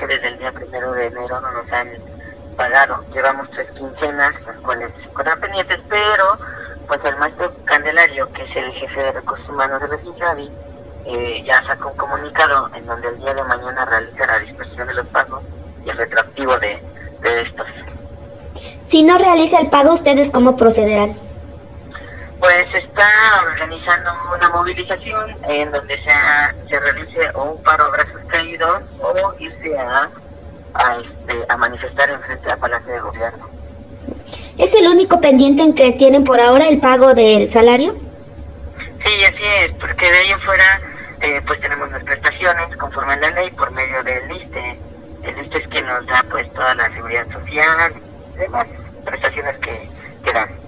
desde el día 1 de enero no nos han pagado. Llevamos 3 quincenas, las cuales se encuentran pendientes, pero pues el maestro Candelario, que es el jefe de recursos humanos de los Insabi, ya sacó un comunicado en donde el día de mañana realiza la dispersión de los pagos y el retroactivo de estos. Si no realiza el pago, ¿ustedes cómo procederán? Pues está organizando una movilización en donde se realice o un paro a brazos caídos o irse a manifestar en frente al Palacio de Gobierno. ¿Es el único pendiente en que tienen por ahora el pago del salario? Sí, así es, porque de ahí en fuera pues tenemos las prestaciones conforme a la ley por medio del ISSSTE. El ISSSTE es quien nos da pues toda la seguridad social y demás prestaciones que dan.